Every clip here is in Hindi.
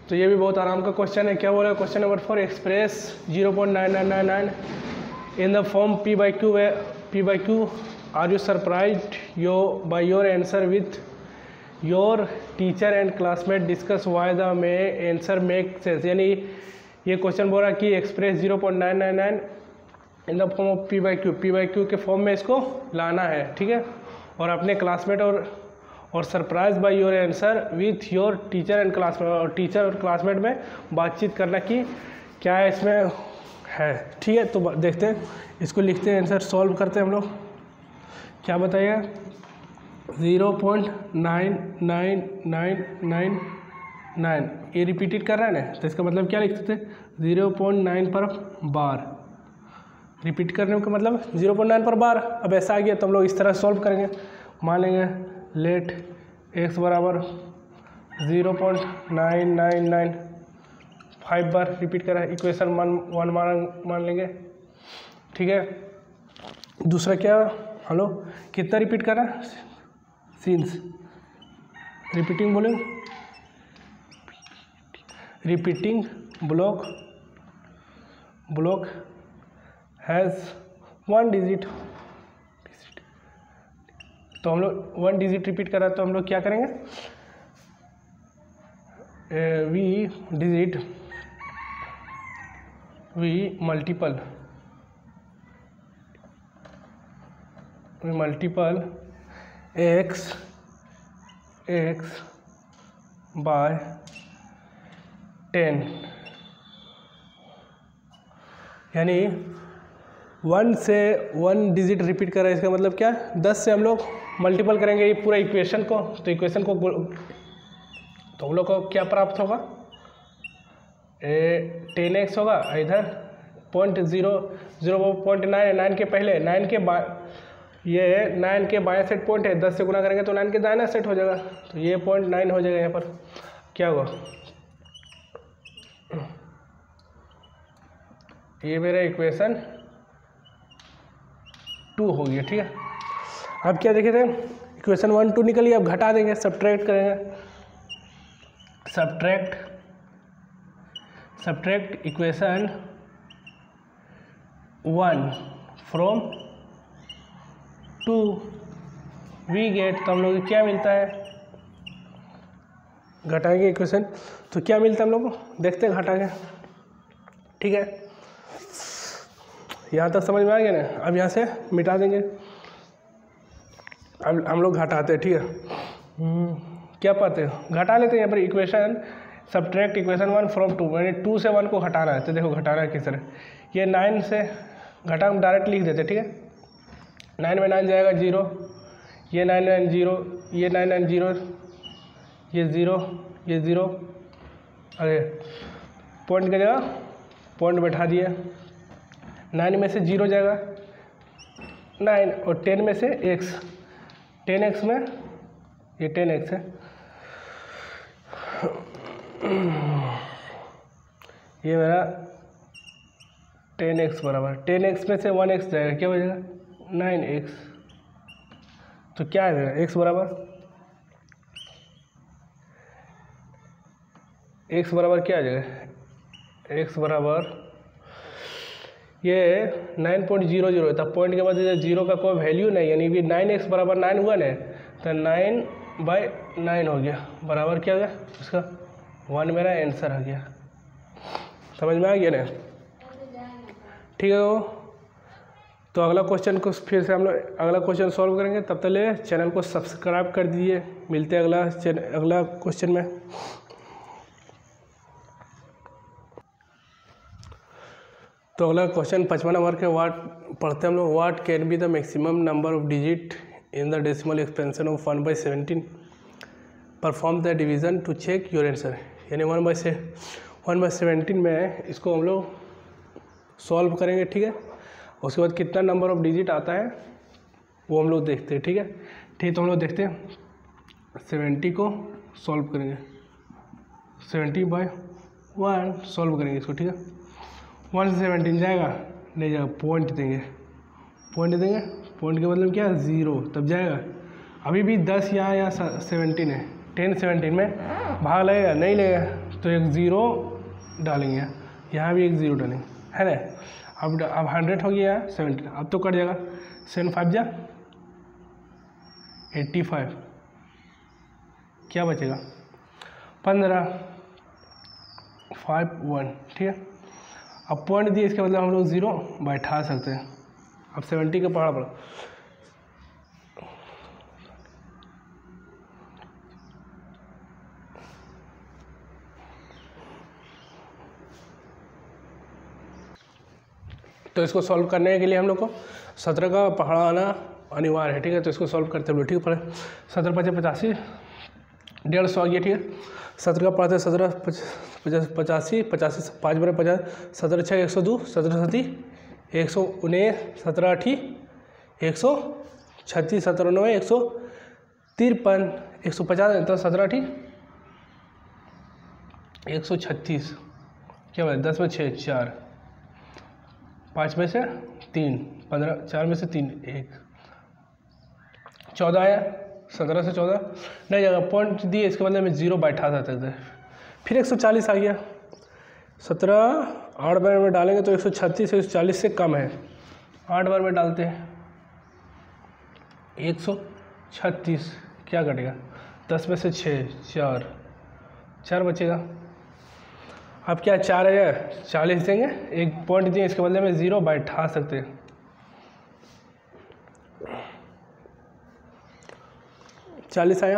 तो ये भी बहुत आराम का क्वेश्चन है। क्या बोला question number 4, express 0.9999 in the form P by Q are you surprised by your answer with your teacher and classmate discuss why the may answer make sense. यानी ये क्वेश्चन बोल रहा है कि express 0.999 in the form of P by Q के फॉर्म में इसको लाना है, ठीक है, और अपने क्लासमेट और surprise by your answer with your teacher and classmate, और टीचर और क्लासमेट में बातचीत करना कि क्या है इसमें है, ठीक है। तो देखते हैं, इसको लिखते हैं, आंसर सॉल्व करते हैं हम लोग। क्या बताइए, 0.99999 ये रिपीटेड कर रहा है ना, तो इसका मतलब क्या लिख सकते हैं, 0.9 पर बार। रिपीट करने का मतलब 0.9 पर बार। अब ऐसा आ गया तो हम लोग इस तरह सॉल्व करेंगे। मान लेंगे लेट x बराबर 0.999 बार रिपीट करा है, इक्वेशन 1 मान लेंगे, ठीक है। दूसरा क्या, हेलो, कितना रिपीट करा, सिंस रिपीटिंग बोलेंगे, रिपीटिंग ब्लॉक हैज़ 1 डिजिट। तो हम लोग 1 डिजिट रिपीट करा तो हम लोग क्या करेंगे, वी मल्टीपल x बाय 10, यानी 1 से 1 डिजिट रिपीट कर रहे हैं, इसका मतलब क्या, 10 से हम लोग मल्टीपल करेंगे ये पूरा इक्वेशन को, तो इक्वेशन को तो हम लोग को क्या प्राप्त होगा, 10x होगा, इधर 0.9 के पहले 9 के ये 9 के बाएं सेट पॉइंट है, 10 से गुना करेंगे तो 9 के दाहिना सेट हो जाएगा, तो ये 0.9 हो जाएगा। यहाँ पर क्या होगा, ये मेरा इक्वेशन 2 हो गया, ठीक है। अब क्या देखे थे, इक्वेशन 1 2 निकल गया, अब घटा देंगे, सब्ट्रैक्ट करेंगे, subtract equation 1 from 2 we get, तो हम लोग को क्या मिलता है, घटाएंगे इक्वेशन तो क्या मिलता है हम लोग को, देखते हैं घटा के, ठीक है। यहाँ तक समझ में आ गया ना। अब यहाँ से मिटा देंगे, अब हम लोग घटाते हैं, ठीक है। क्या पाते हैं, घटा लेते हैं यहाँ पर इक्वेशन, सब्ट्रैक्ट इक्वेशन 1 फ्रॉम 2, यानी 2 से 1 को हटाना है। तो देखो घटाना है किस तरह, ये 9 से घटा हम डायरेक्ट लिख देते, ठीक है। 9 में 9 जाएगा 0, ये 9 9 0, ये 9 9 0, ये 0, ये 0, अरे पॉइंट की जगह पॉइंट बैठा दिए, 9 में से 0 जाएगा 9, और 10 में से x, 10x में ये 10x है, ये मेरा 10x बराबर, 10x में से 1x जाएगा, क्या हो जाएगा 9x। तो क्या है x बराबर क्या आ जाएगा, x बराबर ये 9.00 था, पॉइंट के बाद 0 का कोई वैल्यू नहीं, यानी कि 9x बराबर 9 हुआ ना, तो 9/9 हो गया, बराबर क्या हो गया उसका 1, मेरा आंसर आ गया। समझ में आ गया ना, ठीक है। तो अगला क्वेश्चन को फिर से हम लोग अगला क्वेश्चन सॉल्व करेंगे, तब तक ले चैनल को सब्सक्राइब कर दीजिए। मिलते हैं अगला क्वेश्चन में। तो अगला क्वेश्चन 55 नंबर के वाट पढ़ते हैं हम लोग। What can be the maximum number of digit in the decimal expansion of 1/17, perform the division to check your answer. यानी 1/17 में इसको हम लोग सॉल्व करेंगे, ठीक है। उसके बाद कितना नंबर ऑफ डिजिट आता है वो हम लोग देखते हैं, ठीक है। ठीक, तो हम लोग देखते हैं 70 को सॉल्व करेंगे, 70/1 सॉल्व करेंगे इसको, ठीक है। 1 से 17 जाएगा, नहीं जाएगा, पॉइंट देंगे, पॉइंट के मतलब क्या है 0, तब जाएगा। अभी भी 10 यहाँ 17 है, 10 17 में भाग लगेगा, नहीं लगेगा तो एक ज़ीरो डालेंगे, यहाँ भी एक ज़ीरो डालेंगे, है ना। अब 100 हो गया 70, अब तो कट जाएगा, 7 5 जा 85, क्या बचेगा 15 5 1, ठीक है। अब पॉइंट दिए, इसके मतलब हम लोग ज़ीरो बैठा सकते हैं। अब 70 का पहाड़ पड़ा, तो इसको सॉल्व करने के लिए हम लोग को 17 का पहाड़ा आना अनिवार्य है, ठीक है। तो इसको सॉल्व करते हुए, ठीक है, 17 5 85, 150 आ गया, ठीक है। 17 का पढ़ाते 17 85, 85 5 बड़े 50, 17 6 102, 17 7 119, 17 8 136, 17 9 153, 150, तो 17 8 136, क्या बोले 10 में 6 4, 5 में से 3 15, 4 में से 3 1, 14 आया, 17 से 14 नहीं जाएगा, पॉइंट दिए, इसके बदले में ज़ीरो बैठा सकते थे। फिर 140 आ गया, 17 8 बार में डालेंगे तो 136, 140 से कम है, 8 बार में डालते हैं 136, क्या कटेगा 10 में से 6 4, 4 बचेगा। अब क्या 4040 देंगे, एक पॉइंट दिए, इसके बदले में ज़ीरो बैठा सकते हैं। चालीस आया।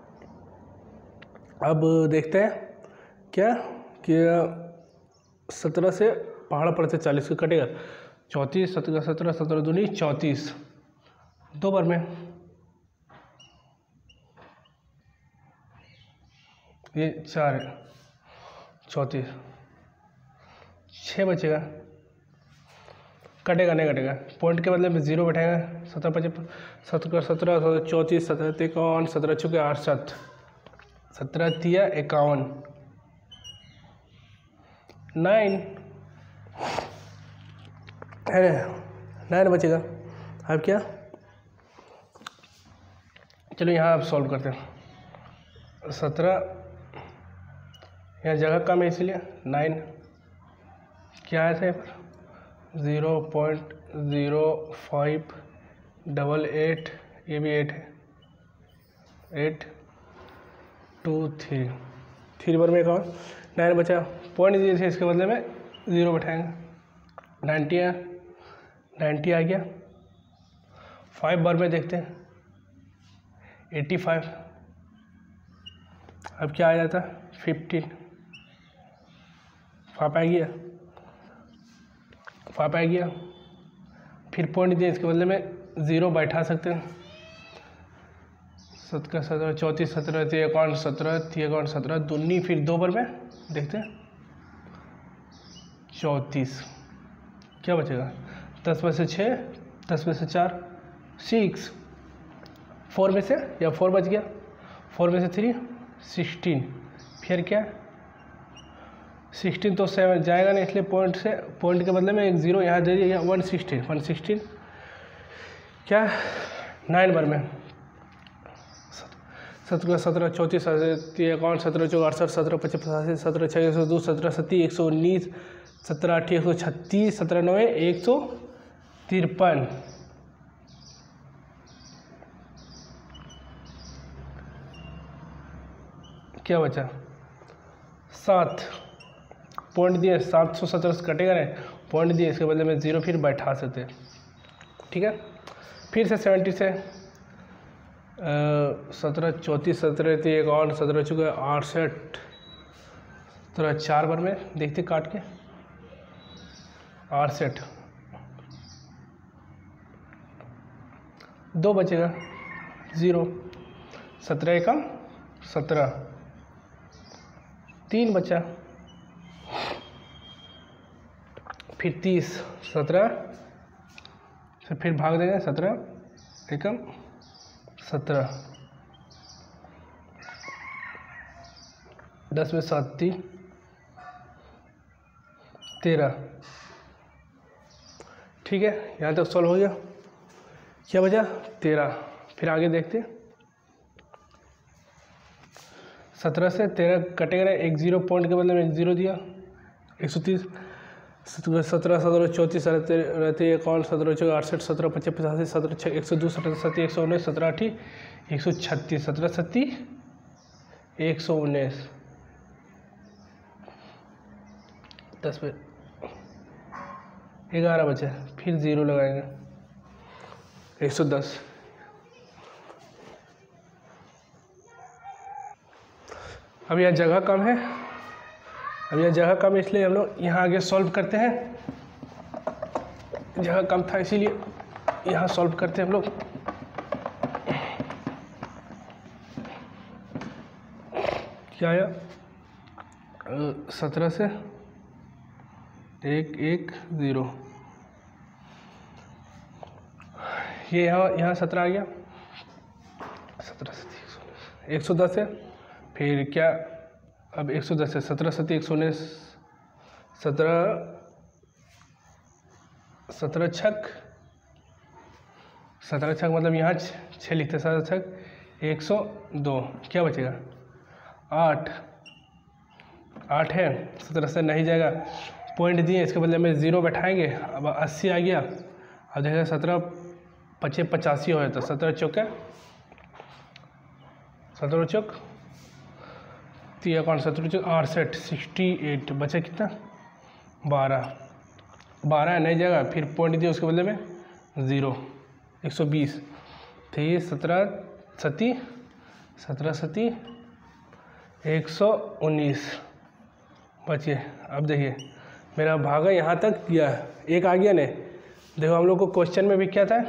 अब देखते हैं क्या कि 17 से पहाड़ पर से 40 को कटेगा, 34 17 17 17 दूनी 34, 2 बार में ये 4 है, 34, 6 बचेगा, कटेगा नहीं कटेगा, पॉइंट के बदले में ज़ीरो बैठेगा। 17 25 17 17 34 17 51 17 चुके 68, 17 तिया 51, 9 है, 9 बचेगा। अब क्या, चलो यहाँ आप सॉल्व करते हैं। 17 यहाँ जगह कम है इसलिए 9, क्या है सर 0.0588, ये भी 8 है, 8 2 3, 3 बार में एक और 9 बचा, पॉइंट दिए थे, इसके बदले में ज़ीरो बैठाएंगे, 90 है, 90 आ गया। 5 बार में देखते हैं 85, अब क्या आ जाता 15, 5 आ गया, 5 आ गया, फिर पॉइंट दिए, इसके बदले में ज़ीरो बैठा सकते हैं। 17 17 34 17 51 17 51 17 दूनी, फिर 2 बार में देखते हैं 34, क्या बचेगा 10 में से 6 10 में से 4 6, 4 में से या 4 बच गया, 4 में से 3 16, फिर क्या 16 तो 7 जाएगा नहीं, इसलिए पॉइंट के बदले में एक ज़ीरो यहाँ दे दिया, 116 क्या 9 बार में 17 17 34 51 17 64 17 55 17 6 102 17 7 119 17 8 136 17 9 153, क्या बचा 7, पॉइंट दिए 717 से कटेगा नहीं, पॉइंट दिए, इसके बदले में ज़ीरो फिर बैठा सकते हैं, ठीक है। फिर से 70 से 17 34 17 51 17 चुके 68, 17 4 बार में देखते काट के 68, 2 बचेगा ज़ीरो, 17 एकम 17, 3 बचा, फिर 30 17 से फिर भाग देंगे, 17 एकम 17, 10 में 7 3 13, ठीक है। यहाँ तक सॉल्व हो गया, क्या बचा 13, फिर आगे देखते 17 से 13 कटेगा ना, एक 0 पॉइंट के बदले में 1 0 दिया। 130, 17 17 34 रहती 51 17 68 17 25 85 17 6 102 17 7 119 17 8 136 17 7 119 10 पे 11 बचे, फिर 0 लगाएंगे 110। अब यह जगह कम है, इसलिए हम लोग यहाँ आगे सॉल्व करते हैं। जगह कम था इसीलिए यहाँ सॉल्व करते हैं हम लोग। क्या आया? 17 से 1 1 0, ये यहाँ 17 आ गया। 17 से 110 है, फिर क्या? अब 110 है, 17 7 119 17 छक मतलब यहाँ 6 लिखते, 17 छक 102, क्या बचेगा? 8 है। 17 से नहीं जाएगा, पॉइंट दिए, इसके बदले में 0 बैठाएंगे। अब 80 आ गया। अब देखिए 17 25 85 हो जाता, 17 चौके 17 चौक 3 17 चौक 68 68, बचा कितना? 12 नहीं जाएगा, फिर पॉइंट दिए, उसके बदले में 0 120 फिर 17 सती 119 बचे। अब देखिए मेरा भागा यहाँ तक गया, एक आ गया। नहीं देखो, हम लोग को क्वेश्चन में भी क्या था?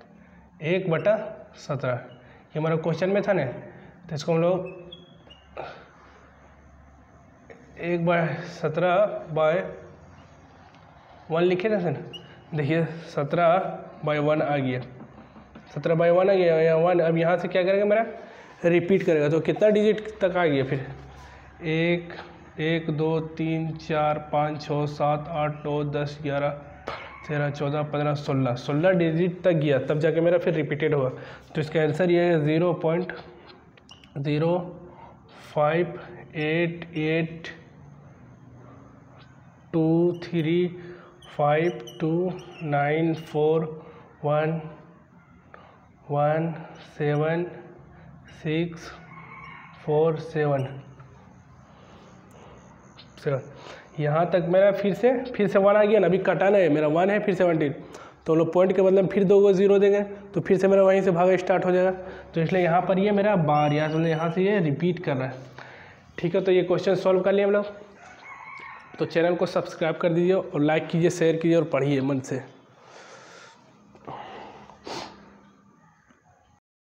1/17, ये हमारा क्वेश्चन में था ना, तो इसको हम लोग 1/17/1 लिखे थे सर। देखिए 17/1 आ गया, 17/1 आ गया यहाँ 1। अब यहाँ से क्या करेगा? मेरा रिपीट करेगा, तो कितना डिजिट तक आ गया? फिर 1 1 2 3 4 5 6 7 8 9 10 11 13 14 15 16 डिजिट तक गया, तब जाके मेरा फिर रिपीटेड हुआ। तो इसका आंसर ये है 0.88235295117647। यहाँ तक मेरा फिर से 1 आ गया ना, अभी कटाना है, मेरा 1 है, फिर 17, तो लोग पॉइंट के बदले में फिर 2 को 0 देंगे, तो फिर से मेरा वहीं से भागा स्टार्ट हो जाएगा। तो इसलिए यहाँ पर ये मेरा बार यहाँ से ये रिपीट कर रहा है। ठीक है, तो ये क्वेश्चन सॉल्व कर लिए हम लोग। तो चैनल को सब्सक्राइब कर दीजिए और लाइक कीजिए, शेयर कीजिए और पढ़िए मन से।